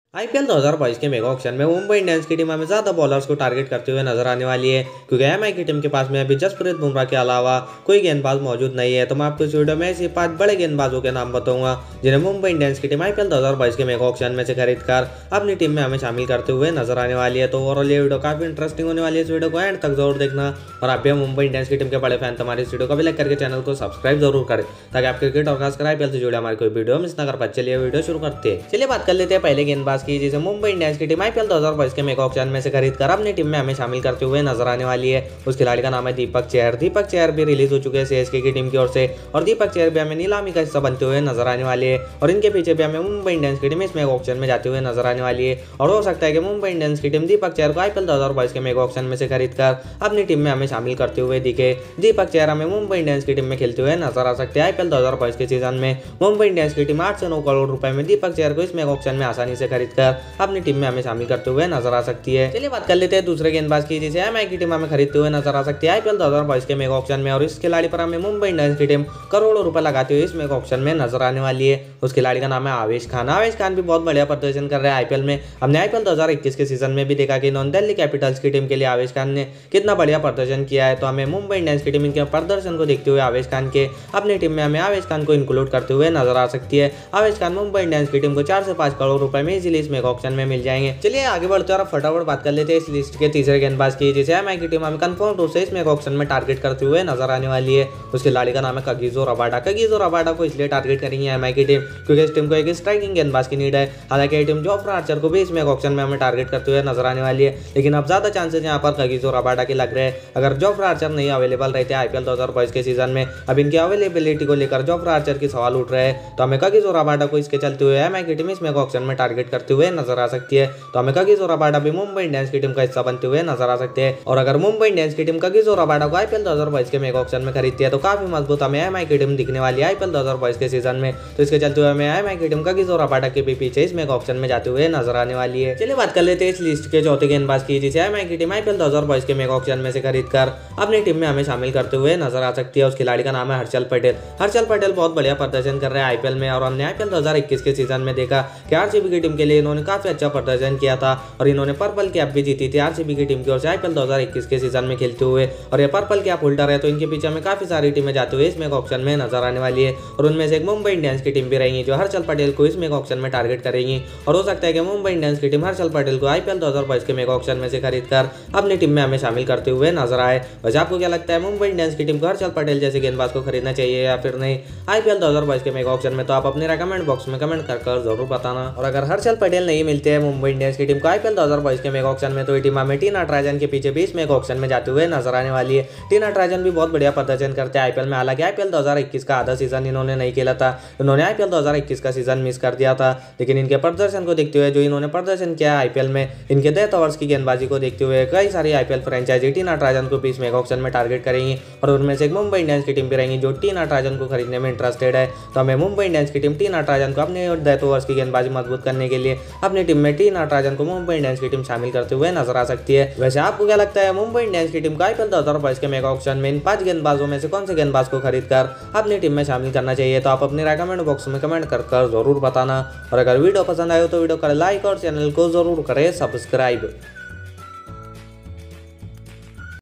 IPL 2022 के mega auction में Mumbai Indians की टीम हमें ज्यादा बॉलर्स को टारगेट करते हुए नजर आने वाली है, क्योंकि एमआई की टीम के पास में अभी जसप्रीत बुमराह के अलावा कोई गेंदबाज मौजूद नहीं है। तो मैं आपको इस वीडियो में ऐसे 5 बड़े गेंदबाजों के नाम बताऊंगा जिन्हें मुंबई इंडियंस की टीम आईपीएल 2022 के मेगा ऑक्शन में से खरीदकर अपनी टीम में हमें शामिल करते हुए नजर आने वाली है। तो ओवरऑल ये वीडियो काफी इंटरेस्टिंग होने वाली है, इस वीडियो को एंड तक जरूर देखना। और आप भी मुंबई इंडियंस की टीम के बड़े फैन तो हमारी इस वीडियो को भी लाइक करके चैनल को सब्सक्राइब जरूर करें, ताकि आप क्रिकेट और खासकर आईपीएल से जुड़े हमारी कोई वीडियो मिस ना कर पाए। चलिए वीडियो शुरू करते हैं। चलिए बात कर लेते हैं पहले गेंदबाज की, जिसे मुंबई इंडियंस की टीम आईपीएल 2022 के मेगा ऑक्शन में से खरीदकर अपनी टीम में हमें शामिल करते हुए नजर आने वाली है। उस खिलाड़ी का नाम है दीपक चहर। दीपक चहर भी रिलीज हो चुके हैं सीएसके की टीम की ओर से, और दीपक चहर भी हमें नीलामी का हिस्सा बनते हुए नजर आने वाले हैं। और इनके पीछे भी हमें मुंबई इंडियंस की टीम इस मेगा ऑक्शन में जाते हुए नजर आने वाली है। और हो सकता है कि मुंबई इंडियंस की टीम दीपक चहर को आईपीएल 2022 के मेगा ऑक्शन में से खरीदकर अपनी टीम में हमें शामिल करते हुए दिखे। दीपक चहर हमें मुंबई इंडियंस की टीम में खेलते हुए नजर आ सकते हैं। आईपीएल 2022 के सीजन में मुंबई इंडियंस की टीम 8 से 9 करोड़ रुपए में दीपक चहर को इस मेगा ऑक्शन में आसानी से खरीदकर अपनी टीम में हमें शामिल करते हुए नजर आ सकती है। चलिए बात कर लेते हैं दूसरे गेंदबाज की, जिसे एमआई की टीम हमें खरीदते हुए नजर आ सकती है आईपीएल 2022 के मेगा ऑक्शन में। और इस खिलाड़ी पर हमें मुंबई इंडियंस की टीम करोड़ों रुपए लगाते हुए इस मेगा ऑक्शन में नजर आने वाली है। उस खिलाड़ी का नाम है आवेश खान। आवेश खान भी बहुत बढ़िया प्रदर्शन कर रहे हैं आईपीएल में। हमने आईपीएल 2021 के सीजन में भी देखा कि इन्होंने दिल्ली कैपिटल्स की टीम के लिए आवेश खान ने कितना बढ़िया प्रदर्शन किया है। तो हमें मुंबई इंडियंस की टीम इनके प्रदर्शन को देखते हुए आवेश खान के अपनी टीम में हमें आवेश खान को इंक्लूड करते हुए नजर आ सकती है। आवेश खान मुंबई इंडियंस की टीम को 4 से 5 करोड़ रुपए में इजीली इस मेगा ऑक्शन में मिल जाएंगे। चलिए आगे बढ़ते हैं और फटाफट बात कर लेते हैं इस लिस्ट के तीसरे गेंदबाज की, जिसे एमआई की टीम हमें कंफर्म रूप से इस मेगा ऑक्शन में टारगेट करते हुए नजर आने वाली है। उस खिलाड़ी का नाम है कगिसो रबाडा। कगिसो रबाडा को इसलिए टारगेट करेंगे एमआई की टीम क्योंकि इस टीम को एक स्ट्राइकिंग गेंदबाज की नीड है। हालांकि ये टीम जोफ्रा आर्चर को भी इस मेगा ऑक्शन में हमें टारगेट करते हुए नजर आने वाली है, लेकिन अब ज्यादा चांसेस यहाँ पर कगिसो रबाडा के लग रहे हैं। अगर जोफ्रा आर्चर नहीं अवेलेबल रहते आईपीएल 2022 के सीजन में, अब इनकी अवेलेबिलिटी को लेकर जोफ्रा आर्चर की सवाल उठ रहे हैं, तो हमें कगिसो रबाडा को इसके चलते हुए एमआई की टीम इस मेगा ऑक्शन में टारगेट करते हुए नजर आ सकती है। तो हमें कगिसो रबाडा भी मुंबई इंडियंस की टीम का हिस्सा बनते हुए नजर आ सकते हैं। और अगर मुंबई इंडियंस की टीम कगिसो रबाडा को आईपीएल 2022 के मेगा ऑक्शन में खरीदती है, तो काफी मजबूत हमें एमआई की टीम दिखने वाली है आईपीएल 2022 के सीजन में। तो इसके चलते हुए हमें एमआई की टीम कगिसो रबाडा के भी पीछे इस मेगा ऑक्शन में जाते हुए नजर आने वाली है। चलिए बात कर लेते हैं इस लिस्ट के चौथे गेंदबाज की, जिसे एमआई की टीम आईपीएल 2022 के मेगा ऑक्शन में से खरीदकर अपनी टीम में हमें शामिल करते हुए नजर आ सकती है। उस खिलाड़ी का नाम है हर्षल पटेल। हर्षल पटेल बहुत बढ़िया प्रदर्शन कर रहे हैं आईपीएल में, और हमने आईपीएल 2021 के सीजन में देखा कि आरसीबी की टीम के लिए इन्होंने काफी अच्छा प्रदर्शन किया था, और इन्होंने पर्पल कैप भी जीती थी आरसीबी की टीम की ओर से आईपीएल 2021 के सीजन में खेलते हुए। और ये पर्पल कैप होल्डर है, तो इनके पीछे में काफी सारी टीमें जाते हुए इस मेगा ऑक्शन में नजर आने वाली है। और उनमें से एक मुंबई इंडियंस की टीम भी रहेंगी जो हर्षल पटेल को इस मेगा ऑक्शन में टारगेट करेंगी। और हो सकता है कि मुंबई इंडियंस की टीम हर्षल पटेल को आईपीएल 2022 के मेगा ऑक्शन में से खरीदकर अपनी टीम में हमें शामिल करते हुए नजर आए। वैसे आपको क्या लगता है, मुंबई इंडियंस की टीम को हर्षल पटेल जैसे गेंदबाज को खरीदना चाहिए या फिर नहीं आईपीएल 2022 के मेगा ऑक्शन में? तो आप अपने कमेंट बॉक्स में कमेंट कर जरूर बताना। और अगर हर्षल पटेल नहीं मिलते हैं मुंबई इंडियंस की टीम को आईपीएल 2022 के मेगा ऑक्शन में, तो ये टीम हमें टी नटराजन के पीछे भी इस मेगा ऑक्शन में जाते हुए नजर आने वाली है। टी नटराजन भी बहुत बढ़िया प्रदर्शन करते हैं आईपीएल में। हालांकि आईपीएल 2021 का आधा सीजन इन्होंने नहीं खेला था, इन्होंने आईपीएल 2021 का सीजन मिस कर दिया था। लेकिन इनके प्रदर्शन को देखते हुए, जो इन्होंने प्रदर्शन किया है आईपीएल में, इनके डेथ ओवर्स की गेंदबाजी को देखते हुए कई सारी आईपीएल फ्रेंचाइजी टी नटराजन को भी इस मेगा ऑक्शन में टारगेट करेंगी। और उनमें से एक मुंबई इंडियंस की टीम भी रहेंगी जो टी नटराजन को खरीदने में इंटरेस्टेड है। तो हमें मुंबई इंडियंस की टीम टी नटराजन को अपने डेथ ओवर्स की गेंदबाजी मजबूत करने के लिए अपनी टीम में टी नटराजन को मुंबई इंडियंस की टीम शामिल करते हुए नजर आ सकती है। वैसे आपको क्या लगता है, मुंबई इंडियंस की टीम को आईपीएल 2022 के मेगा ऑक्शन में इन 5 गेंदबाजों में से कौन से गेंदबाज को खरीदकर अपनी टीम में शामिल करना चाहिए? तो आप अपने कमेंट बॉक्स में कमेंट कर जरूर बताना। और अगर वीडियो पसंद आए तो वीडियो को लाइक और चैनल को जरूर करें सब्सक्राइब।